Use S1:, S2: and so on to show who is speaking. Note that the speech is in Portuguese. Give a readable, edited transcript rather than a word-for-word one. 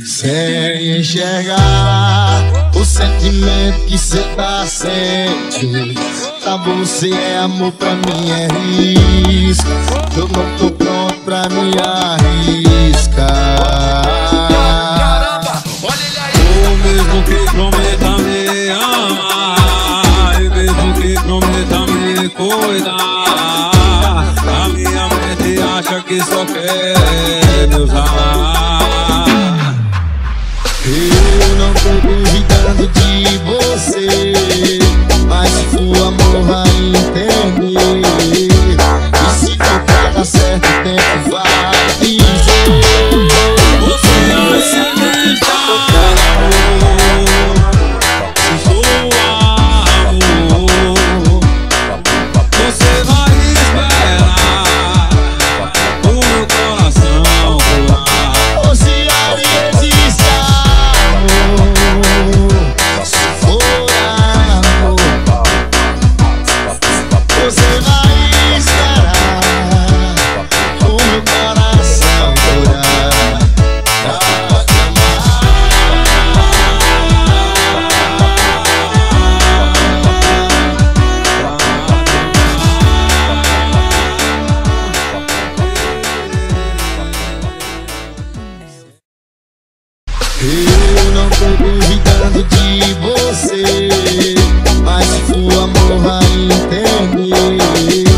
S1: sem enxergar o sentimento que cê tá sentindo. Pra você é amor, pra mim é risco. Eu não tô pronto pra me arriscar.
S2: Caramba, olha ele aí.
S3: Ou mesmo que prometa me amar, e mesmo que prometa me cuidar, a minha mente acha que só quer me usar.
S1: Eu não tô duvidando de você, mas se for amor vai entender. E se for pra dar certo, o tempo vai dizer.
S3: Você acredita, amor, se for amor, você vai esperar o meu coração voar.
S1: Ou se ali existe amor, se for amor, você vai esperar o meu coração curar. Eu não tô duvidando de você, mas se for amor vai entender.